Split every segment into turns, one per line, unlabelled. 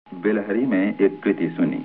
बिलहरी में एक कृति सुनी।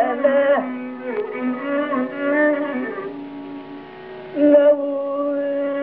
love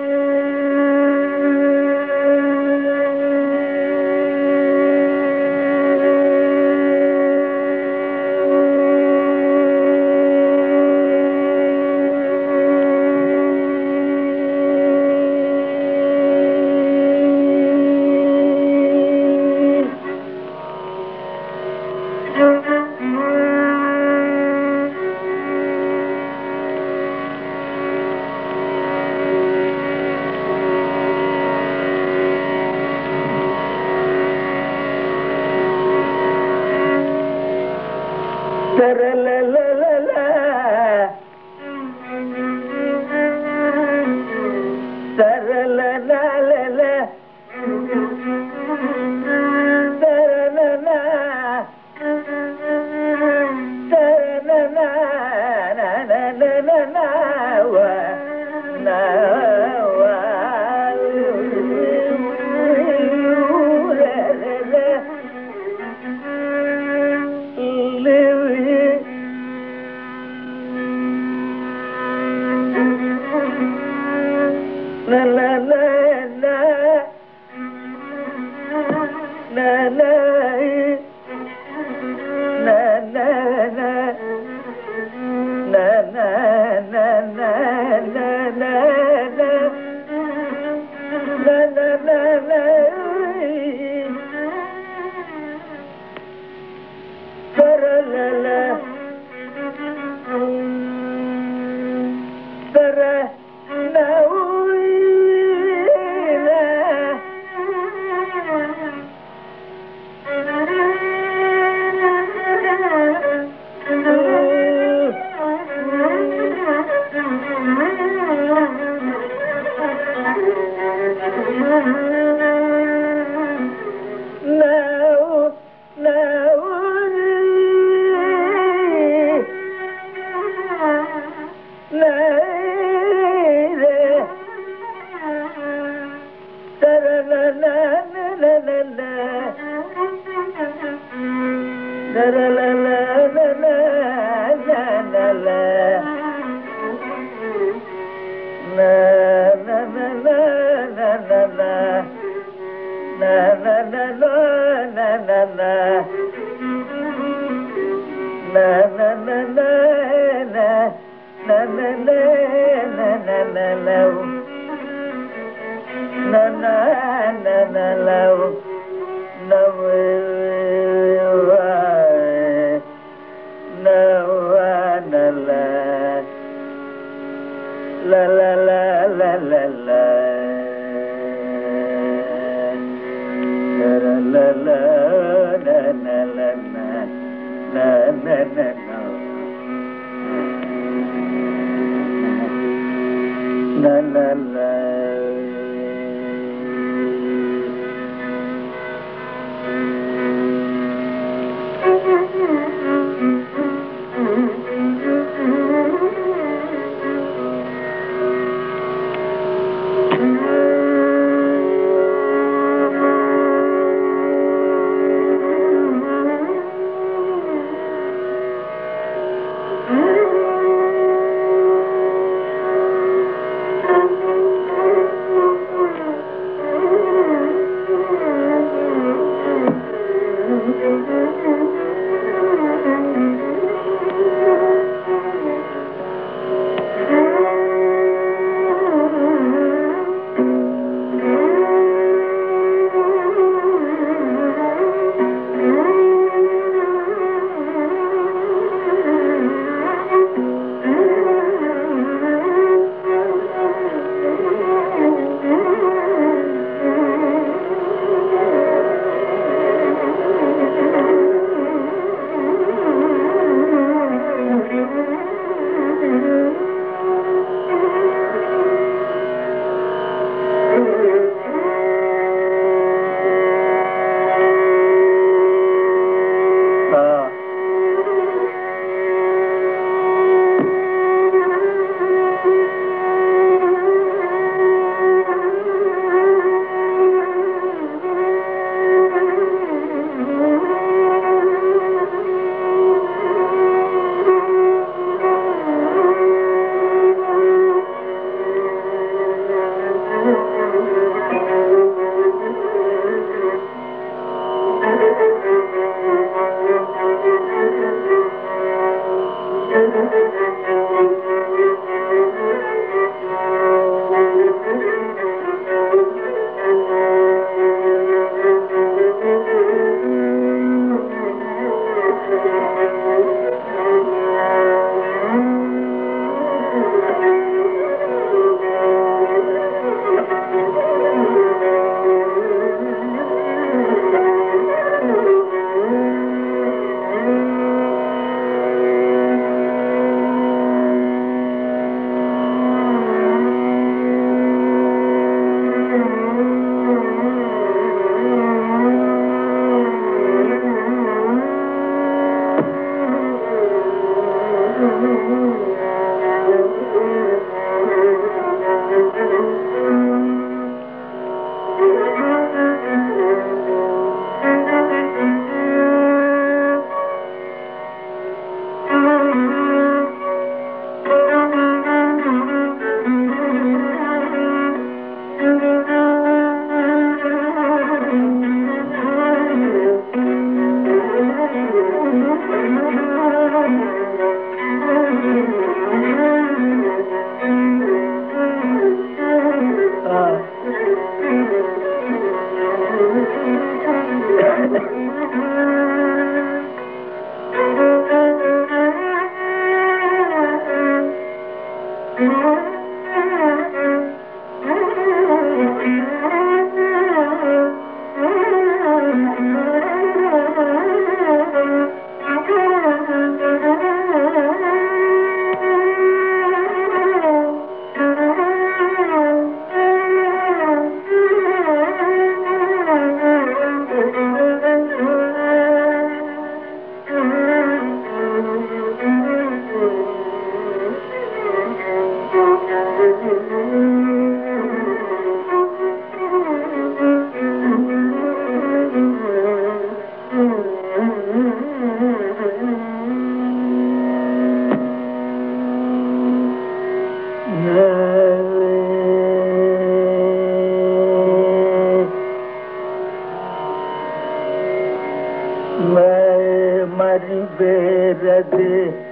வேரது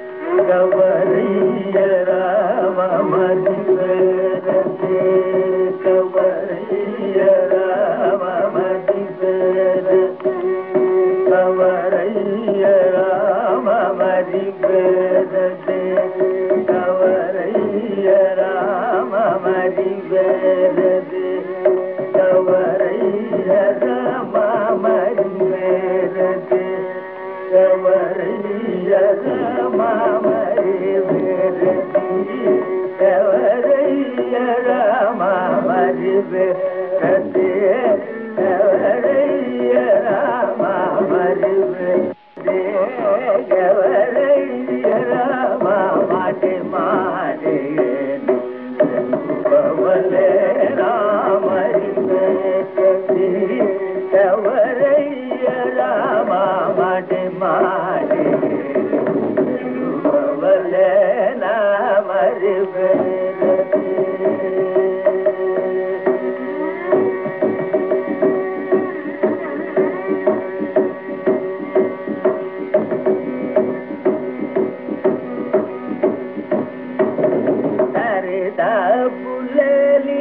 கவரைய ராமமதி வேரது கவரைய ராமமதி வேரது கவரைய ராமமதி வேரது கவரைய ராமமதி வேரது கவரைய ராமமதி வேரது கவரைய ராமமதி வேரது கவரைய ராமமதி வேரது கவரைய ராமமதி வேரது கவரைய ராமமதி மாதே பவலே ராமரி வேரது கவரைய ராமமதி மாதே பவலே ராமரி வேரது புலலி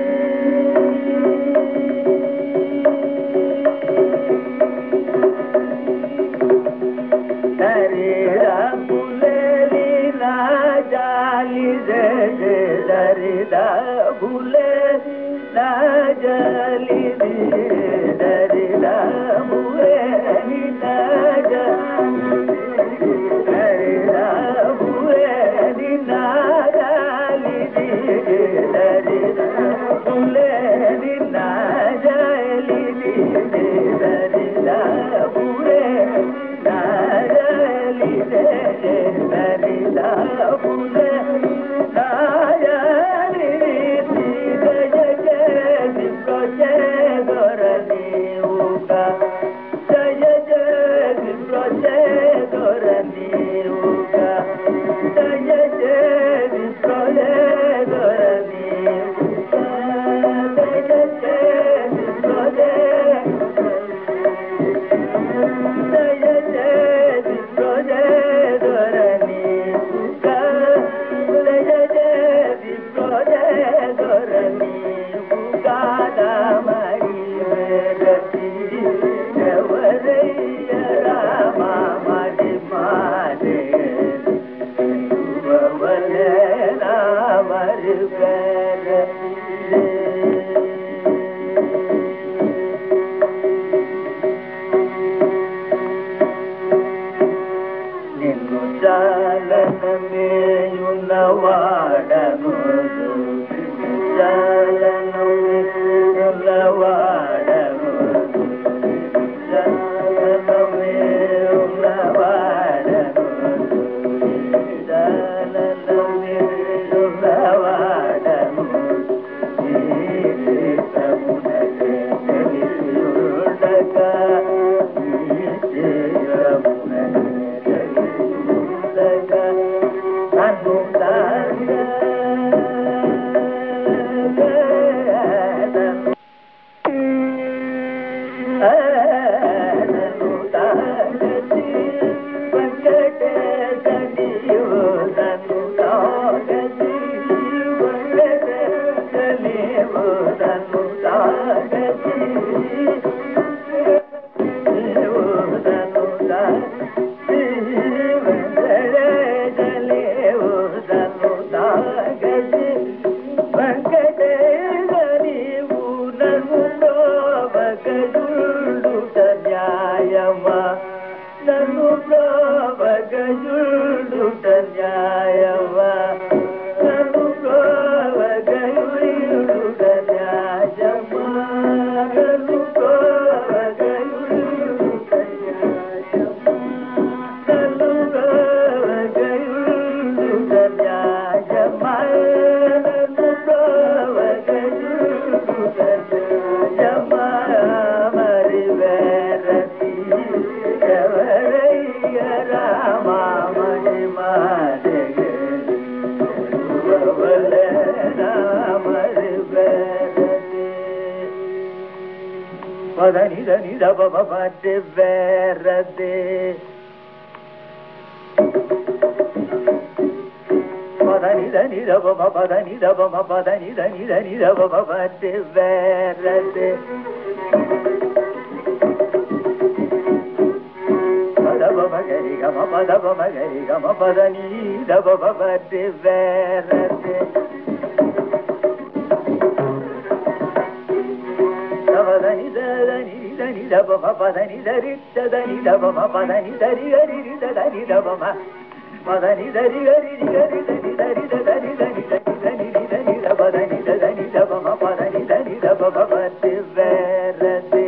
தரிடா புலலி ராஜாலி தரிடா புலலி ராஜாலி தரிடா புலலி ராஜாலி தரிடா புலலி ராஜாலி தரிடா புலலி ராஜாலி தரிடா புலலி ராஜாலி தரிடா புலலி ராஜாலி ஜய ஜய பிரச்சேதரனி உகா ஜய ஜய பிரச்சேதரனி உகா ஜய ஜய பிரச்சேதரனி உகா ஜய ஜய பிரச்சேதரனி உகா ஜய ஜய பிரச்சேதரனி உகா தாமரி வேரதி கவரைய ராமமதி மாதே பவலே ராமரி வேரதி నిన్ను జాలనమేయున్నవాడను జాలనమేయున్నవాడను జాలనమేయున్నవాడను జాలనమేయున్నవాడను ఈతమునకే తెలియుండగా ఈతమునకే తెలియుండగా నన్ను Ni da ba ba ba de verade பதனி தனி தபம பதனி தபம பதனி தனி தனி தபம பத்து வேறது பதபமகரி கம பதபமகரி கம பதனி தபம பத்து வேறது பதனி தனி தனி தபம பதனி தரி தனி தபம பதனி தரி ஹரி தனி தபம பதனி தரி ஹரி ஹரி தனி தரி தனி தனி தனி தனி தனி பதனி தனி தபம பதனி தனி தபம பத்து வேறது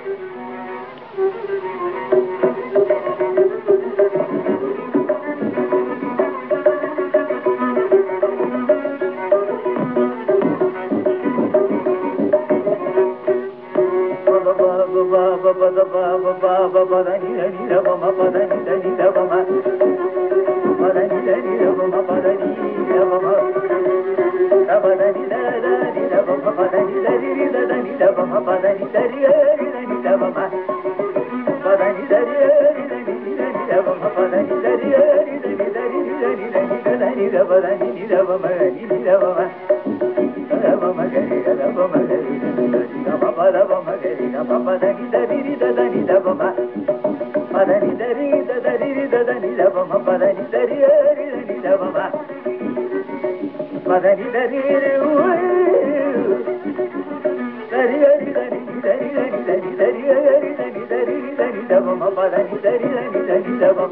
பதனி தனி தபம பதனி தனி தபம பதனி தனி தபம பதனி தபம பதனி தனி தபம பதனி தரி தனி தபம பதனி தரி ஹரி தனி தபம பதனி தரி ஹரி தனி தனி தபம பதனி தரி ஹரி தனி தரி தனி தனி தனி பதனி தபம நீ தபம பதம கரி கதபம கரி கம பதம கரி கம பதனி தரி தனி தபம பதனி தரி தனி தபம பதனி தரி ஹரி தனி தபம பதனி தரி தரி ஹரி தனி தரி தனி தனி தரி ஹரி தனி தரி தனி தபம பதனி தரி தனி தனி தபம